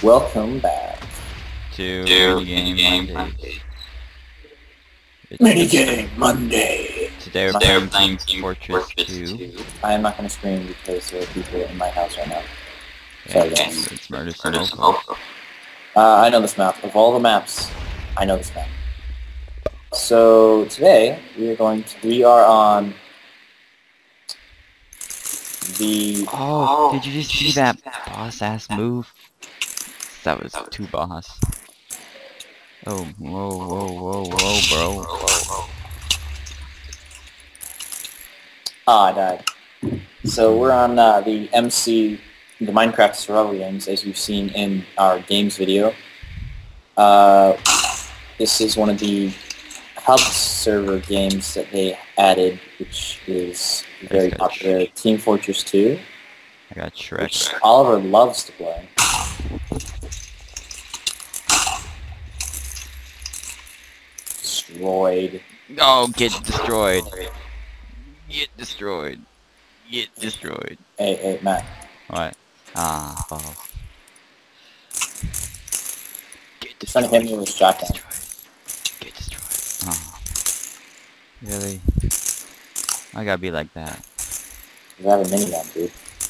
Welcome back to Minigame Mondays. Minigame Monday. Today we're playing Team Fortress 2. I am not going to scream because there are people in my house right now. Sorry guys. It's Murder Sunoco. I know this map. Of all the maps, I know this map. So today we are on the... Oh, did you just see that boss ass move? That was too boss. Oh, whoa, bro. I died. So we're on the Minecraft survival games, as you've seen in our games video. This is one of the hub server games that they added, which is very popular. Team Fortress 2. I got Shrek. Which Oliver loves to play. Destroyed. Oh, get destroyed. Get destroyed. Get destroyed. Hey, Matt. What? Ah, oh. Get He's trying to hit me with a shotgun. Get destroyed. Oh. Really? I gotta be like that. You have a minigun, dude.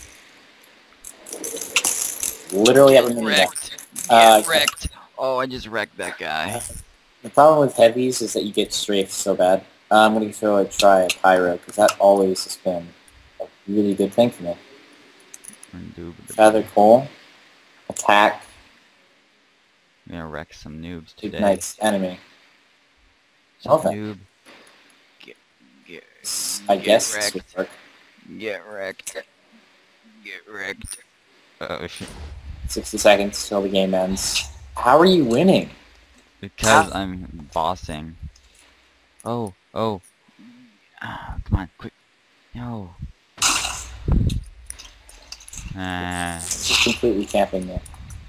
Literally have a minigun. Get wrecked. Oh, I just wrecked that guy. The problem with heavies is that you get strafed so bad. I'm going to try a pyro, because that always has been a really good thing for me. Feather coal. Attack. I'm gonna wreck some noobs today. Ignites enemy. Noob. I guess this would work. Get wrecked. Get wrecked. Oh shit. 60 seconds till the game ends. How are you winning? Because I'm bossing. Oh. Ah, come on, quick. No. Just completely camping there.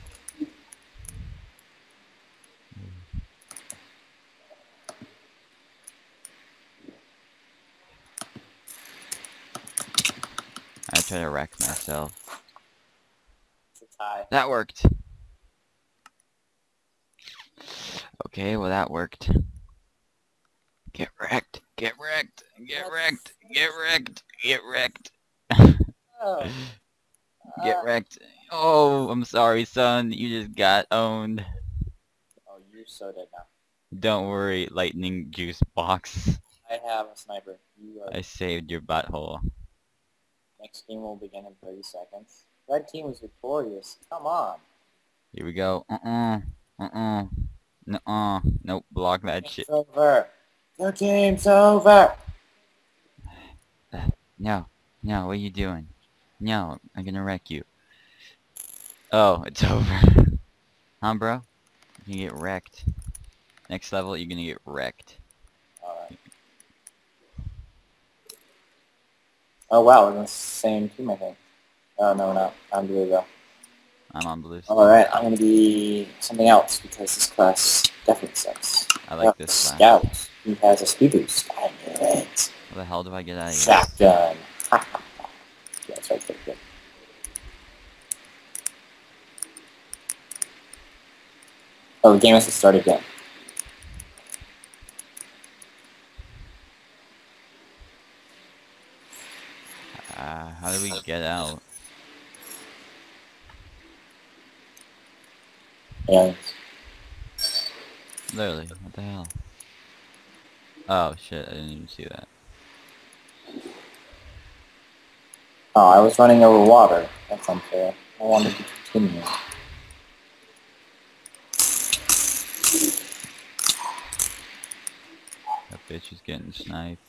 I try to wreck myself. It's a tie. That worked. Okay, well that worked. Get wrecked. Get wrecked. Get wrecked. Get wrecked. Get wrecked. Oh. Get wrecked. Oh, I'm sorry, son. You just got owned. Oh, you're so dead now. Don't worry, lightning juice box. I have a sniper. I saved your butthole. Next game will begin in 30 seconds. Red team was victorious. Come on. Here we go. Nope, block that shit. It's over. Your team's over. No, what are you doing? No, I'm gonna wreck you. Oh, it's over. Huh, bro? You can get wrecked. Next level, you're gonna get wrecked. Alright. Oh wow, we're in the same team, I think. Oh, no, we're not. I'm blue, though. I'm on blue. Alright, I'm gonna be something else, because this class definitely sucks. I like this class. Scout. He has a speed boost. I knew it. How the hell do I get out of here? Shotgun. Yeah, that's right, good. Oh, the game has to start again. How do we get out? Aliens. Literally, what the hell? Oh shit, I didn't even see that. Oh, I was running over water. That's unfair. I wanted to continue. That bitch is getting sniped.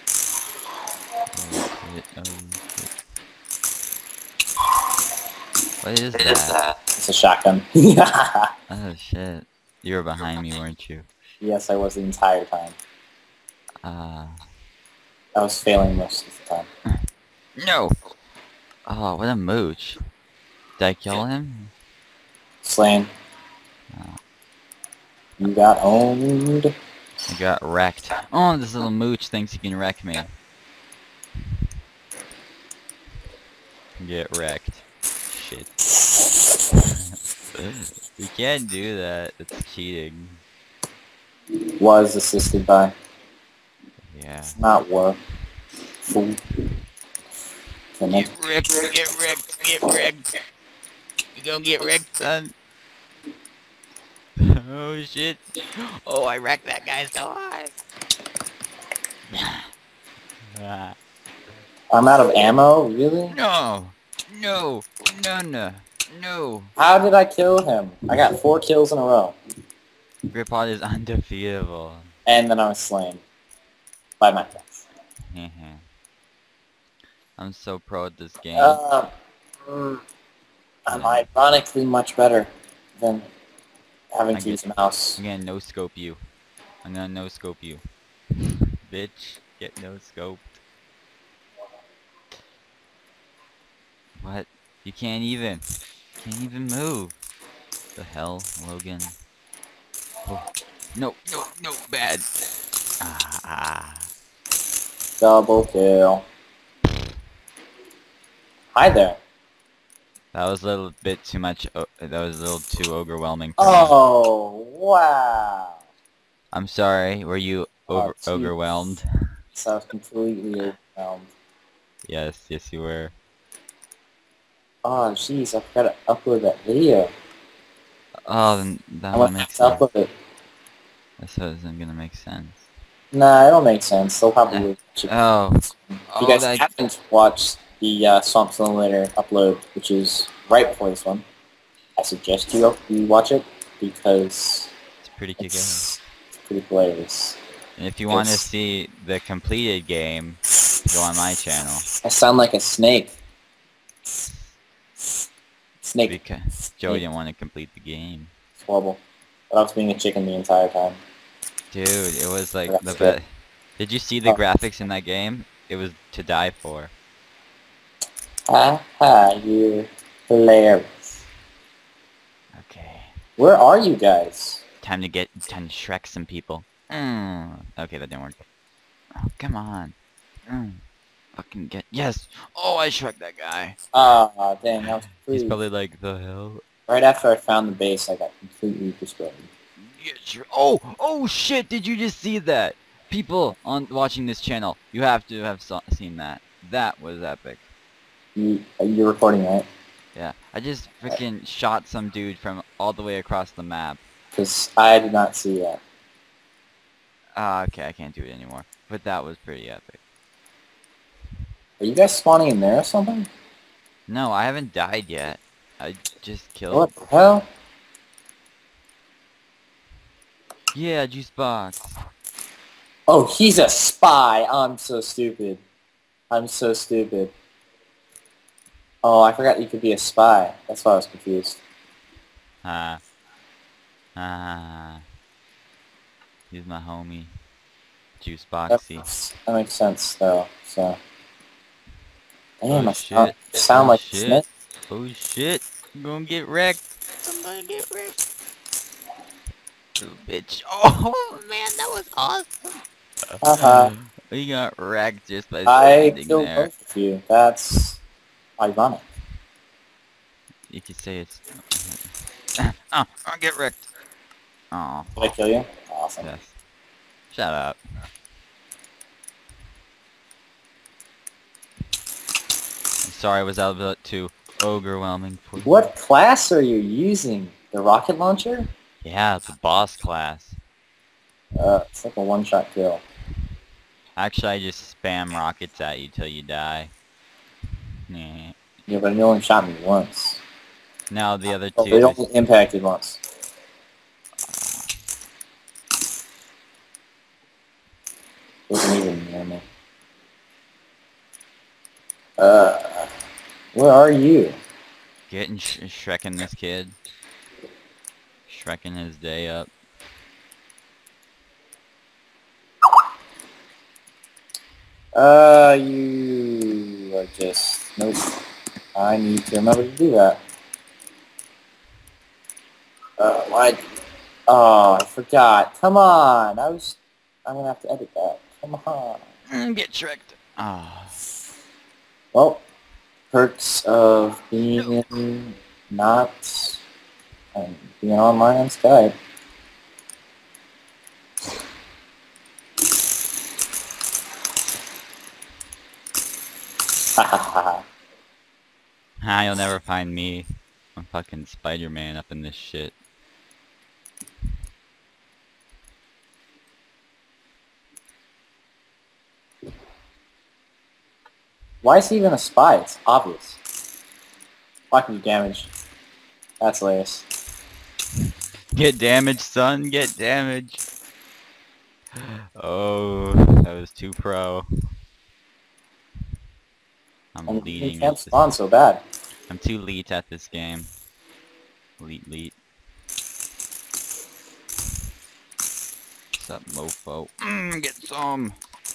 Oh shit. What is that? It's a shotgun. Oh shit. You were behind me, weren't you? Yes, I was the entire time. I was failing most of the time. No! Oh, what a mooch. Did I kill him? Slain. Oh. You got owned. I got wrecked. Oh, this little mooch thinks he can wreck me. Get wrecked. Shit. You can't do that. It's cheating. Was assisted by. Yeah. It's not work. Fool. Get wrecked, get wrecked, get wrecked. You gonna get wrecked, son. Oh shit. Oh, I wrecked that guy so hard. Ah. I'm out of ammo? Really? No. No. No, no. No. How did I kill him? I got 4 kills in a row. Grippod is undefeatable. And then I was slain. By my friends. I'm so pro at this game. I'm ironically much better than having to use a mouse. I'm gonna no-scope you. I'm gonna no-scope you. Bitch, get no-scoped. What? You can't even move. The hell, Logan? Oh. No, no, no, bad. Ah. Double kill. Hi there. That was a little bit too much. That was a little too overwhelming for me. Oh, wow. I'm sorry. Were you overwhelmed? So I was completely overwhelmed. Yes, yes you were. Oh, jeez, I forgot to upload that video. Oh, then that I'm would gonna make have to sense. upload it. This isn't gonna make sense. Nah, it don't make sense. They'll probably watch it. Oh. If you guys haven't watched the Swamp Simulator upload, which is right before this one, I suggest you watch it because it's pretty good game. It's pretty hilarious. And if you want to see the completed game, go on my channel. I sound like a snake. Snake. Because Joey didn't want to complete the game. It's horrible. But I was being a chicken the entire time. Dude, it was like the best. Did you see the graphics in that game? It was to die for. Haha, you're hilarious. Okay. Where are you guys? Time to Shrek some people. Okay, that didn't work. Oh, come on. Fucking get. Yes! Oh, I Shrek that guy. Ah, dang, that was He's probably like, the hell? Right after I found the base, I got completely destroyed. Oh shit, did you just see that? People watching this channel, you have to have seen that. That was epic. You're recording, right? Yeah, I just freaking shot some dude from all the way across the map. Because I did not see that. Okay, I can't do it anymore. But that was pretty epic. Are you guys spawning in there or something? No, I haven't died yet. I just killed... What the hell? Yeah, juice box. Oh, he's a spy! I'm so stupid. I'm so stupid. Oh, I forgot you could be a spy. That's why I was confused. He's my homie. Juice boxy. That makes sense, though, so... Damn, Oh, I shit. sound like shit. Smith. Oh shit. I'm gonna get wrecked. I'm gonna get wrecked. Little bitch. Oh man, that was awesome. We got wrecked just by standing killed there. both of you. That's ironic. You could say it's... I'll get wrecked. Oh. Did I kill you? Awesome. Yes. Shut up. I'm sorry, was that a bit too overwhelming for you? What class are you using? The rocket launcher? Yeah, it's a boss class. It's like a one-shot kill. Actually, I just spam rockets at you till you die. Yeah, but it only shot me once. No, the other Oh, two... it only impacted once. Wasn't even near me. Where are you? Getting Shrekking this kid. Shrekking his day up. You are just... Nope. I need to remember to do that. Why? Oh, I forgot. Come on. I'm gonna have to edit that. Come on. Get Shreked. Ah. Well, perks of being not And being online on Skype. Ha ha ha. Ha, you'll never find me. I'm fucking Spider-Man up in this shit. Why is he even a spy? It's obvious. Fucking damage. That's hilarious. Get damaged, son. Get damaged. Oh, that was too pro. I'm And he leading can't at this. spawn so bad. I'm too elite at this game. Elite. What's up, mofo? Get some.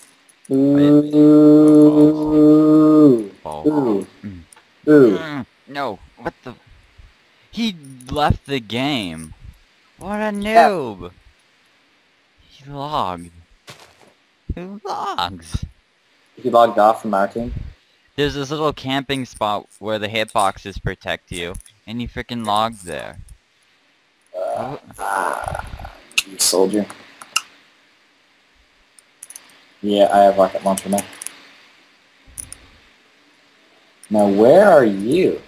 Ooh. Ball. Ooh. Ooh. No. What the? He left the game. What a Yeah. noob. He logged. Who logs? He logged off from our team. There's this little camping spot where the hitboxes protect you, and he freaking logged there. You soldier. Yeah, I have rocket launcher now. Now, where are you?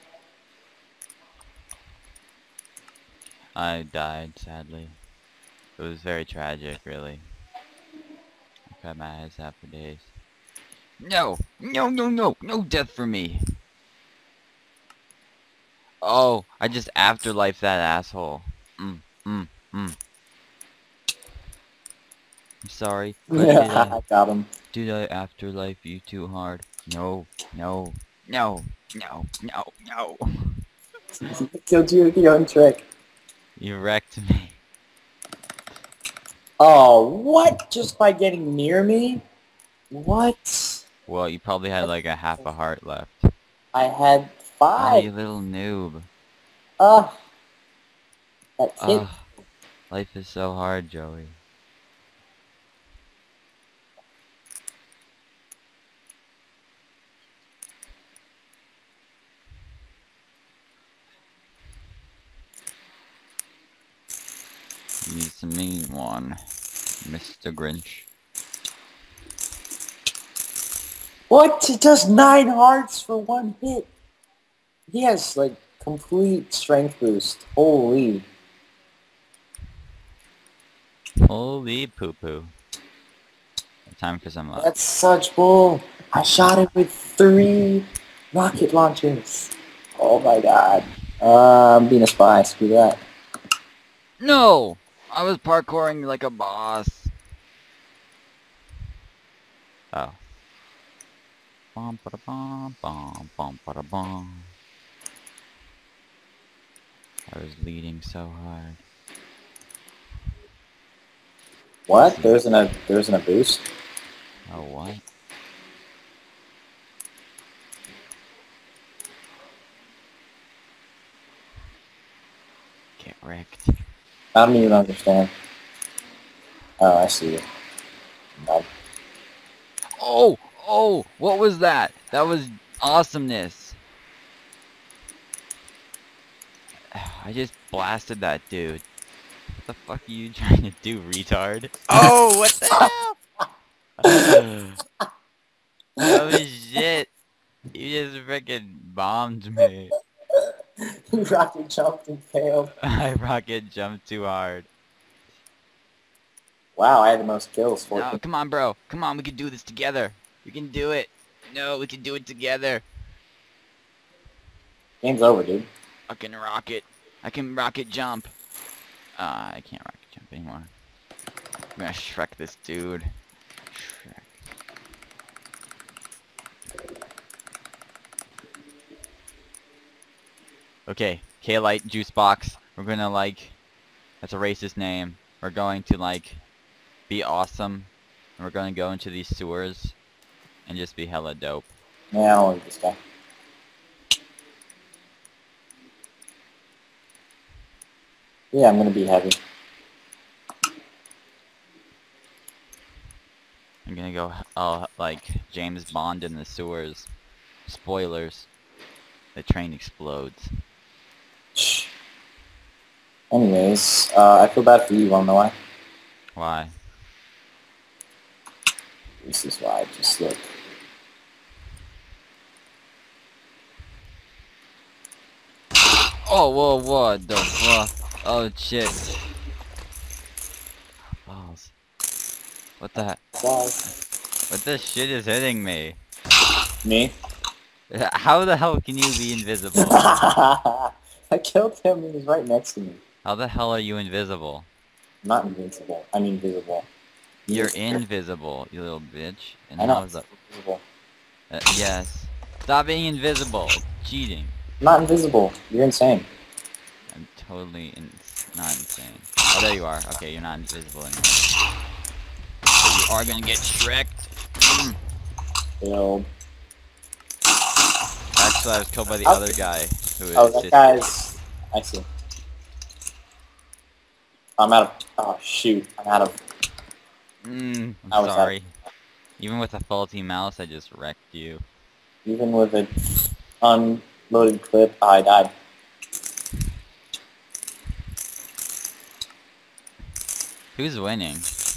I died, sadly. It was very tragic, really. I cried my eyes out for days. No! No, no, no! No death for me! Oh, I just afterlife that asshole. I'm sorry, but Yeah, I got him. did I afterlife you too hard? No, no, no, no, no, no. He killed you with your own trick. You wrecked me. Oh, what? Just by getting near me? What? Well, you probably had like a half a heart left. I had Oh, you 5. little noob. Ugh. That kid. Ugh. Life is so hard, Joey. He's the mean one, Mr. Grinch. What? He does 9 hearts for 1 hit. He has, like, complete strength boost. Holy. Holy poo-poo. Time for some luck. That's such bull. I shot it with 3 rocket launchers. Oh my god. I'm being a spy. Screw that. No! I was parkouring like a boss. Oh. Bum ba da bum bum ba da bum. I was leading so hard. What? There isn't a boost? Oh, what? Get wrecked. I don't even understand. Oh, I see you. No. Oh! Oh! What was that? That was awesomeness. I just blasted that dude. What the fuck are you trying to do, retard? Oh! What the hell? Oh shit! You just freaking bombed me. Rocket jumped and failed. I rocket jumped too hard. Wow, I had the most kills. No, 14. come on, bro. Come on, we can do this together. We can do it. No, we can do it together. Game's over, dude. I can rocket. I can rocket jump. I can't rocket jump anymore. I'm gonna Shrek this dude. Shrek. Okay, K-Lite Juice Box. We're gonna like... That's a racist name. We're going to like... Be awesome. And we're gonna go into these sewers. And just be hella dope. Yeah, I don't like this guy. Yeah, I'm gonna be heavy. I'm gonna go, like, James Bond in the sewers. Spoilers. The train explodes. Shh. Anyways, I feel bad for you, wanna know why? Why? This is why, just look. Oh, whoa, what the fuck? Oh, shit. Balls. What the heck? Why? What the shit is hitting me? Me? How the hell can you be invisible? I killed him, he was right next to me. How the hell are you invisible? I'm not invincible, I mean visible. You're invisible, you little bitch. And I know, how's I'm that? invisible. Yes. Stop being invisible. It's cheating. I'm not invisible, you're insane. I'm totally not insane. Oh, there you are. Okay, you're not invisible anymore. But you are gonna get shreked. Killed. Actually, I was killed by the other guy who Oh, that assisted. guy's... I see. I'm out of... Oh, shoot. I'm out of... I'm I was sorry. Even with a faulty mouse, I just wrecked you. Even with an unloaded clip, I died. Who's winning?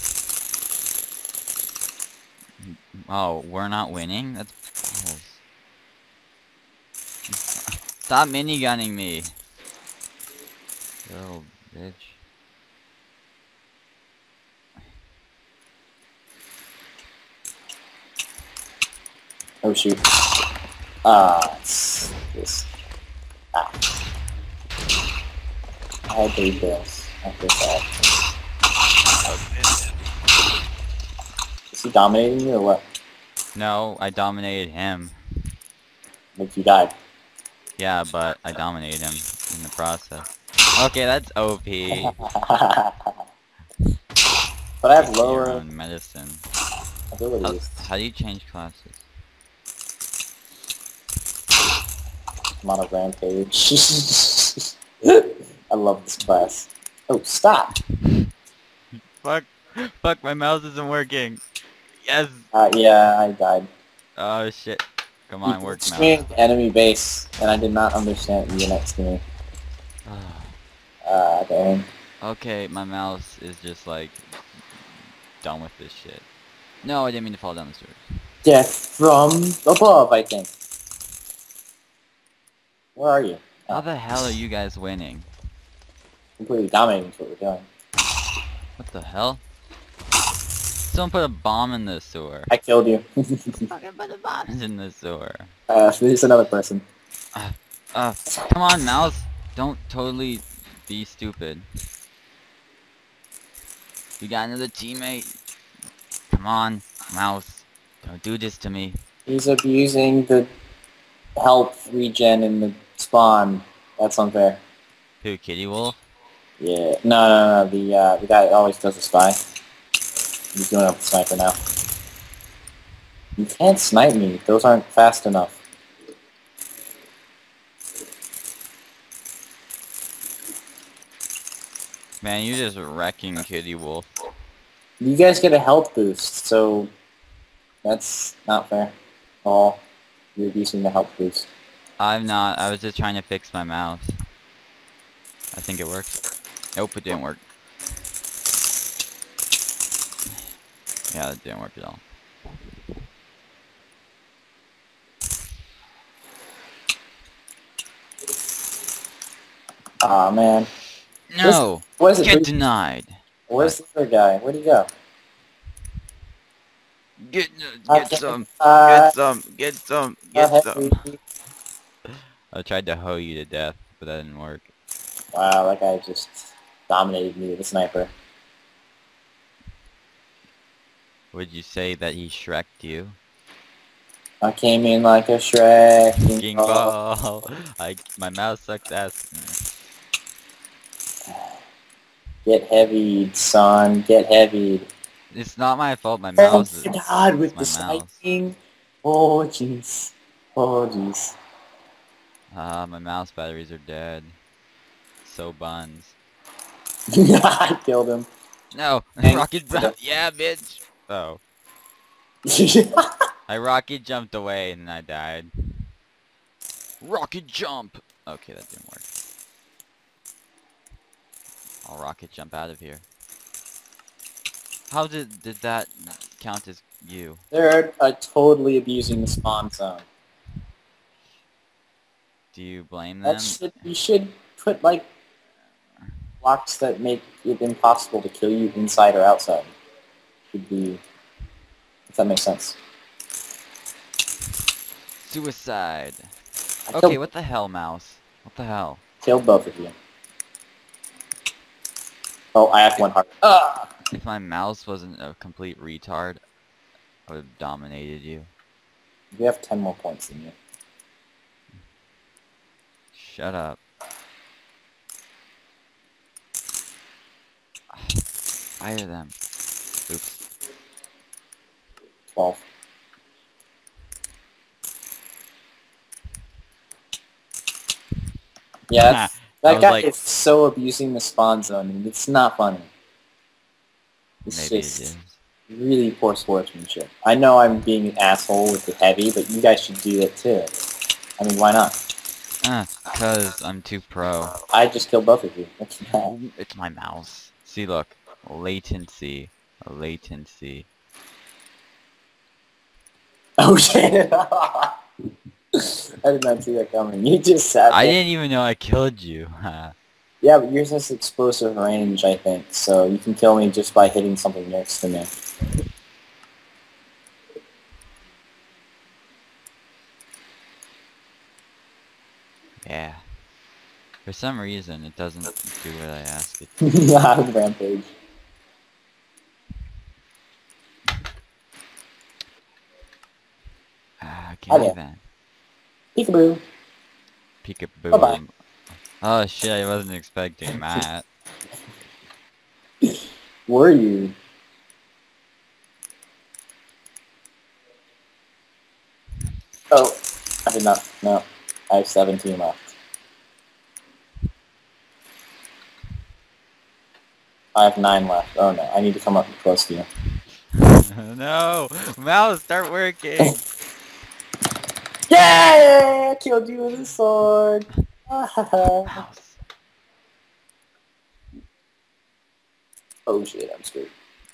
Oh, we're not winning? That's balls. Stop minigunning me. Little bitch. Oh, shoot. Ah, it's just... Ah. I hate this. I feel bad. Is he dominating you or what? No, I dominated him. Like you died. Yeah, but I dominated him in the process. Okay, that's OP. But I have Take your lower own medicine. abilities. How do you change classes? I'm on a rampage. I love this class. Oh, stop! Fuck! Fuck! My mouse isn't working. Yes. Yeah, I died. Oh shit! Come You on, work pushed me mouse. into enemy base, and I did not understand you next to me. Dang. Okay, my mouse is just like done with this shit. No, I didn't mean to fall down the stairs. Death from above, I think. Where are you? How the hell are you guys winning? Completely dominating is what we're doing. What the hell? Someone put a bomb in the sewer. I killed you. Fucking put the bombs in the sewer. There's another person. Come on, mouse. Don't totally be stupid. We got another teammate. Come on, mouse. Don't do this to me. He's abusing the health regen in the spawn. That's unfair. Who, Kitty Wolf? Yeah. No. The guy that always does the spy. He's doing up the sniper now. You can't snipe me. Those aren't fast enough. Man, you're just wrecking Kitty Wolf. You guys get a health boost, so that's not fair. Oh, you're abusing the health boost. I'm not. I was just trying to fix my mouse. I think it worked. Nope, it didn't work. Yeah, it didn't work at all. Aw, man. No! What is it? Get denied! Where's the other guy? Where'd he go? Get Okay. some! Get some! Get some! Get some! Heavy. I tried to hoe you to death, but that didn't work. Wow, that guy just dominated me with a sniper. Would you say that he Shrek'd you? I came in like a Shrek. King ball! My mouse sucks ass. Get heavied, son. Get heavied. It's not my fault, my mouse is... Oh my god, with the my mouse. sniping. Oh jeez. Oh jeez. My mouse batteries are dead. So buns. I killed him. No! Thank Rocket you. jump! Yeah, bitch! Oh. I rocket jumped away and I died. Rocket jump! Okay, that didn't work. I'll rocket jump out of here. How did that count as you? They're totally abusing the spawn zone. Do you blame them? You should put like blocks that make it impossible to kill you inside or outside. Should be, if that makes sense. Suicide. Okay, what the hell, mouse? What the hell? Killed both of you. Oh, I have one heart. If my mouse wasn't a complete retard, I would have dominated you. You have 10 more points than you. Shut up. Fire them. Oops. 12. Yeah, that guy is so abusing the spawn zone, and it's not funny. It's just really poor sportsmanship. I know I'm being an asshole with the heavy, but you guys should do that too. I mean, why not? Because I'm too pro. I just killed both of you. It's my mouse. See, look. Latency. Latency. Oh shit! I did not see that coming. You just sat there. I didn't even know I killed you. Yeah, but yours has explosive range, I think, so you can kill me just by hitting something next to me. Yeah. For some reason, it doesn't do what I ask it. Yeah, rampage. Okay then. Peekaboo. Peekaboo. Bye-bye. Oh shit, I wasn't expecting that. Were you? Oh, I did not. No. I have 17 left. I have 9 left. Oh no, I need to come up close to you. No! Mouse, start working! Yeah! Killed you with a sword! Mouse. Oh shit, I'm screwed.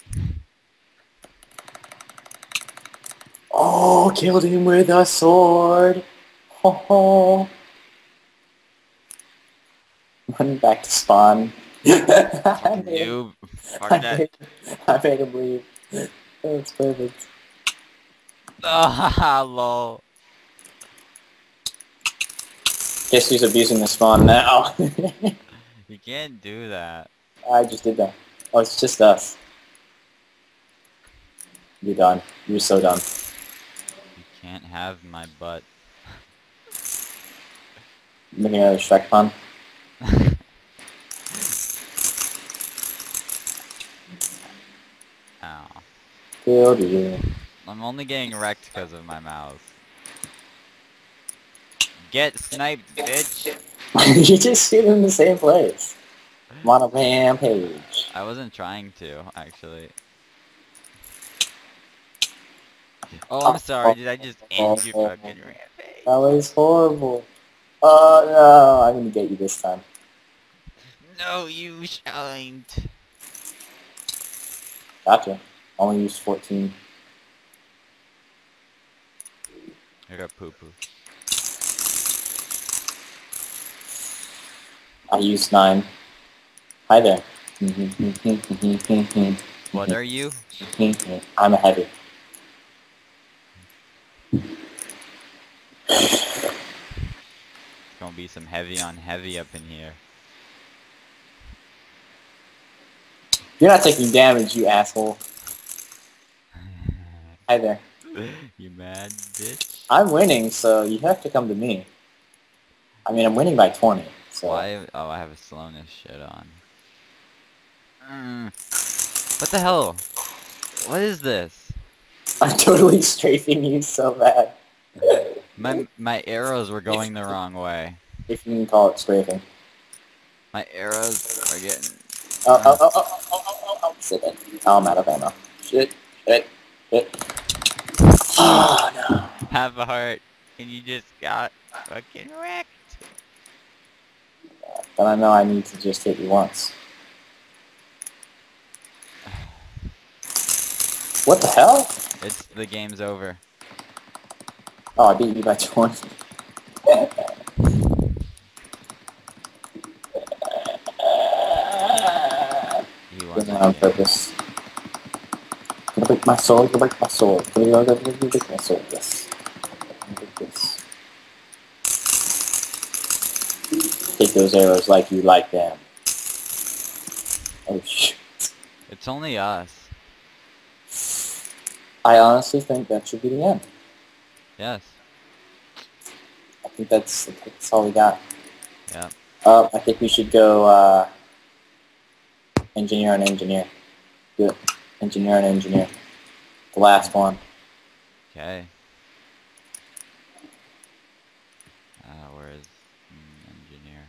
Oh, killed him with a sword! Ho ho! Running back to spawn. Noob. I made him leave. That's perfect. Ah, lol. Guess who's abusing the spawn now? You can't do that. I just did that. Oh, it's just us. You're done. You're so done. You can't have my butt. Making another Shrek pun. Ow. Killed you. I'm only getting wrecked because of my mouse. Get sniped, bitch! You just shoot in the same place. I'm on a rampage. I wasn't trying to, actually. Oh, I'm sorry. Did I just end your fucking rampage? That was horrible. Oh no, I'm gonna get you this time. No, you shined. Gotcha. Only used 14. I got poo-poo. I used 9. Hi there. What are you? I'm a heavy. It's gonna be some heavy on heavy up in here. You're not taking damage, you asshole. Hi there. You mad, bitch? I'm winning, so you have to come to me. I mean, I'm winning by 20, so... Why? Oh, I have a slowness shit on. What the hell? What is this? I'm totally strafing you so bad. My arrows were going the wrong way. If you can call it strafing. My arrows are getting... Oh, sit in. Oh, I'm out of ammo. Shit. Oh, no. Have a heart, and you just got fucking wrecked. But I know I need to just hit you once. What the hell? The game's over. Oh, I beat you by 20. He won Doing it that on game. purpose. Gonna break my soul, gonna break my soul. Gonna break my soul, yes. Gonna break this. Take those arrows like you like them. Oh shit. It's only us. I honestly think that should be the end. Yes. I think that's all we got. Yep. I think we should go engineer on engineer. Do it. Engineer on engineer. The last one. Okay. Where is engineer?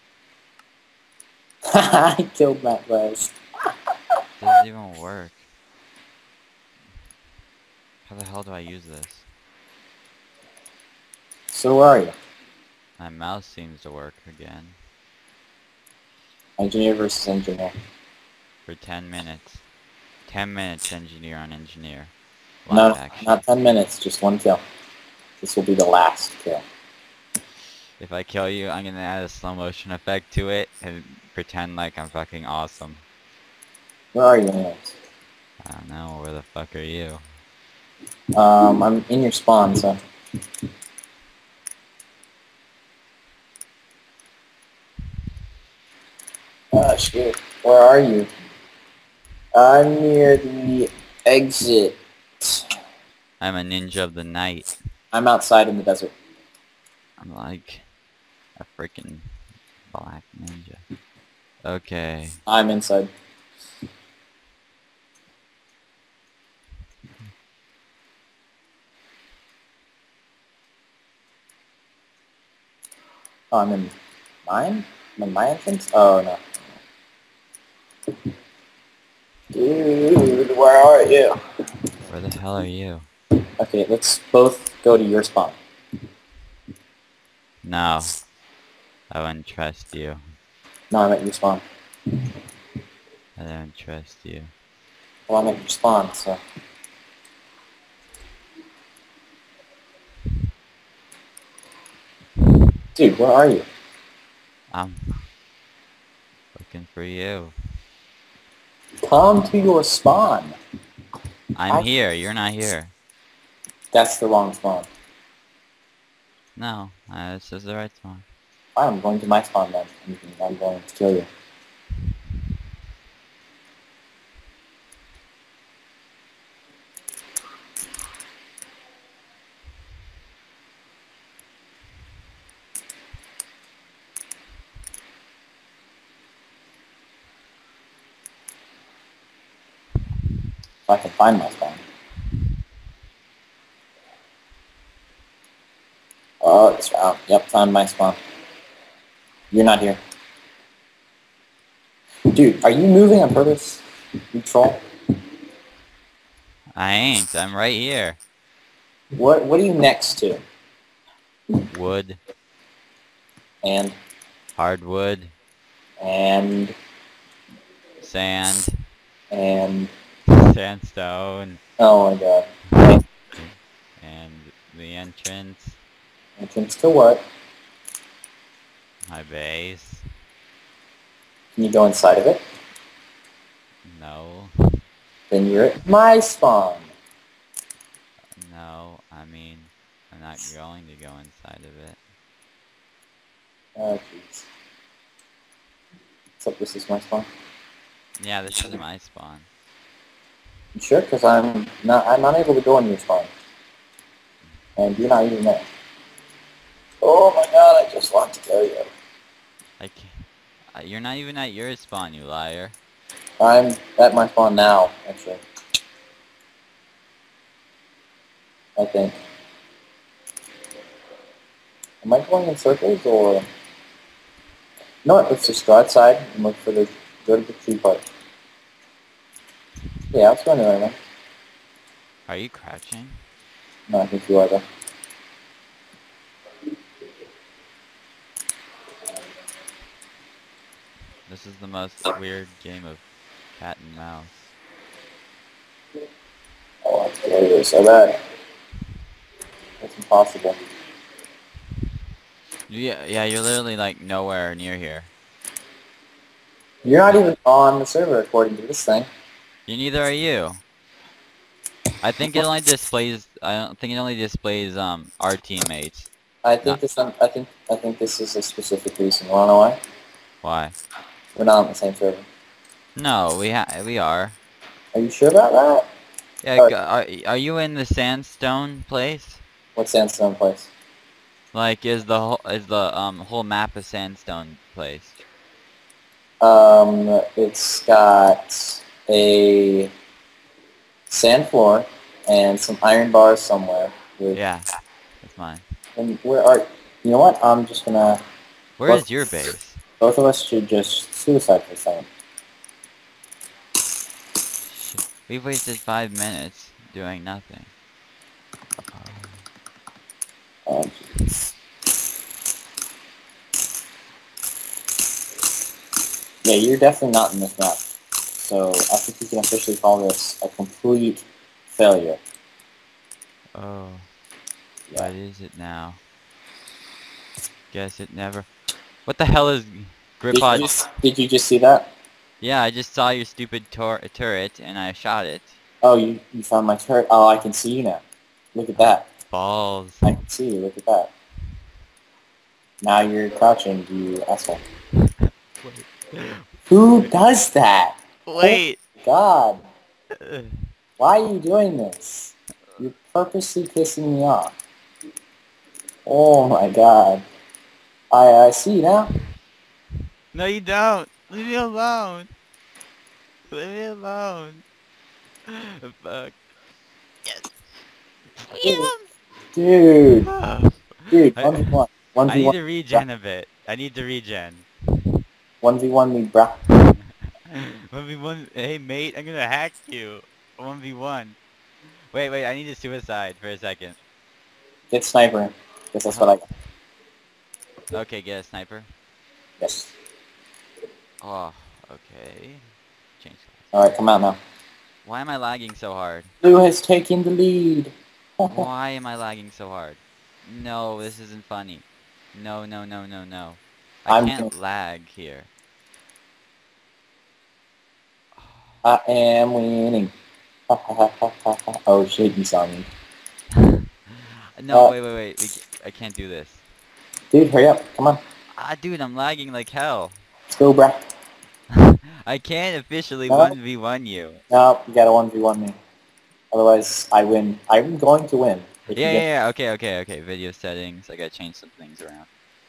I killed Mattglas. Doesn't even work. How the hell do I use this? So where are you? My mouse seems to work again. Engineer versus engineer. For 10 minutes. 10 minutes engineer on engineer. No, Live action. not 10 minutes. Just one kill. This will be the last kill. If I kill you, I'm gonna add a slow motion effect to it and pretend like I'm fucking awesome. Where are you anyways? I don't know, where the fuck are you? I'm in your spawn, so. Oh shit. Where are you? I'm near the exit. I'm a ninja of the night. I'm outside in the desert. I'm like a freaking black ninja. Okay. I'm inside. Oh, I'm in mine? I'm in my entrance? Oh, no. Dude, where are you? Where the hell are you? Okay, let's both go to your spawn. No. I wouldn't trust you. No, I'm at your spawn. I don't trust you. Well, I'm at your spawn, so. Dude, where are you? I'm looking for you. Come to your spawn. I'm here, you're not here. That's the wrong spawn. No, this is the right one. I'm going to my spawn then. I'm going to kill you. If I can find my spawn. Oh, this route. Yep, found my spawn. You're not here. Dude, are you moving on purpose? You troll? I ain't, I'm right here. What are you next to? Wood. And? Hardwood. And? Sand. And? Sandstone. Oh my god. Okay. And the entrance. Entrance to what? My base. Can you go inside of it? No. Then you're at my spawn. No, I mean, I'm not going to go inside of it. Oh jeez. Except this is my spawn. Yeah, this is my spawn. You sure? Because I'm unable to go in your spawn. And you're not even there. Oh my god, I just want to kill you. I can't. You're not even at your spawn, you liar. I'm at my spawn now, actually. I think. Am I going in circles or? You know what? Let's just go outside and look for go to the tree part. Yeah, let's go anywhere, man. Are you crouching? No, I think you are though. This is the most weird game of cat and mouse. failure so bad. It's impossible. Yeah, you're literally like nowhere near here. You're not even on the server according to this thing. Neither are you. I think it only displays. I don't think it only displays our teammates. I think Not this is a specific reason. You wanna know why? why? We're not on the same server. No, we are. Are you sure about that? Yeah, are you in the sandstone place? What sandstone place? Like, is the whole map a sandstone place? It's got a sand floor and some iron bars somewhere. Yeah, that's mine. And where are? You know what? I'm just gonna. Where is your base? Both of us should just suicide for a second. We've wasted 5 minutes doing nothing. Yeah, you're definitely not in this map. So I think you can officially call this a complete failure. Oh. Yeah. What is it now? Guess it never... What the hell is Grippod? Did you just see that? Yeah, I just saw your stupid turret and I shot it. Oh, you found my turret? Oh, I can see you now. Look at that. Balls. I can see you. Look at that. Now you're crouching, you asshole. Who does that? Wait. Oh, God. Why are you doing this? You're purposely pissing me off. Oh my God. I see you now. No, you don't. Leave me alone. Leave me alone. Fuck. Yes. Dude. Dude, I 1v1. 1v1. need to regen a bit. I need to regen. 1v1 me, bruh. 1v1. Hey, mate, I'm gonna hack you. 1v1. Wait, I need to suicide for a second. Get sniper. Guess that's what I got. Okay, get a sniper. Yes. Oh, okay. Change class. Alright, come out now. Why am I lagging so hard? Blue has taken the lead. Why am I lagging so hard? No, this isn't funny. No. I can't lag here. I am winning. Oh shit, you saw me. No, wait. I can't do this. Dude, hurry up. Come on. Dude, I'm lagging like hell. Let's go, bruh. I can't officially No. 1v1 you. No, you gotta 1v1 me. Otherwise, I win. I'm going to win. Yeah. Okay. Video settings. I gotta change some things around.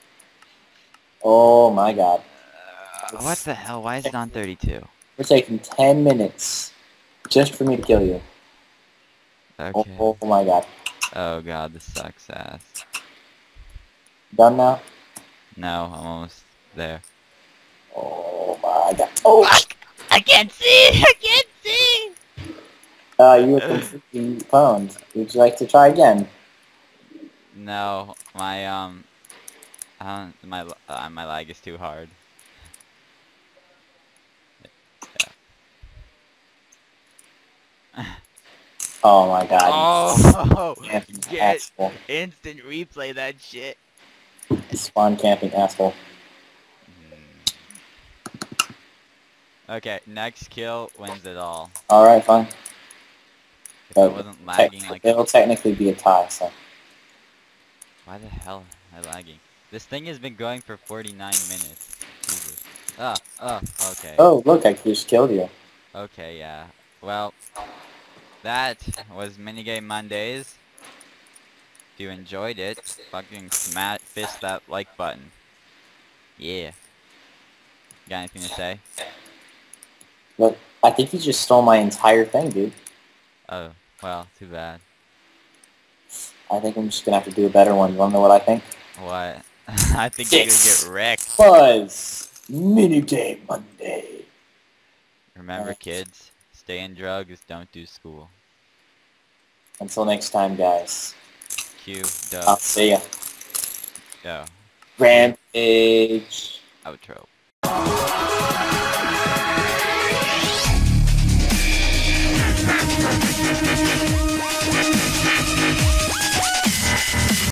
Oh my God. What the hell? Why is it on 32? We're taking 10 minutes just for me to kill you. Okay. Oh my God. Oh God, this sucks ass. Done now? No, I'm almost there. Oh my God. Oh! I can't see! I can't see! You were completely pwned. Would you like to try again? No, my my lag is too hard. Yeah. Oh my God. Oh! Get asshole. instant replay that shit. Spawn camping asshole. Okay, next kill wins it all. Alright, fine. If I wasn't lagging like... It'll technically be a tie, so... Why the hell am I lagging? This thing has been going for 49 minutes. Jesus. Okay. Oh, look, I just killed you. Okay, yeah. Well, that was Minigame Mondays. If you enjoyed it, fucking fist that like button. Yeah. Got anything to say? Look, I think you just stole my entire thing, dude. Oh, well, too bad. I think I'm just gonna have to do a better one. You wanna know what I think? What? I think you're gonna get wrecked. Buzz! Minigame Monday. Remember, kids, stay in drugs, don't do school. Until next time, guys. I'll see ya. Go. Rampage. Outro.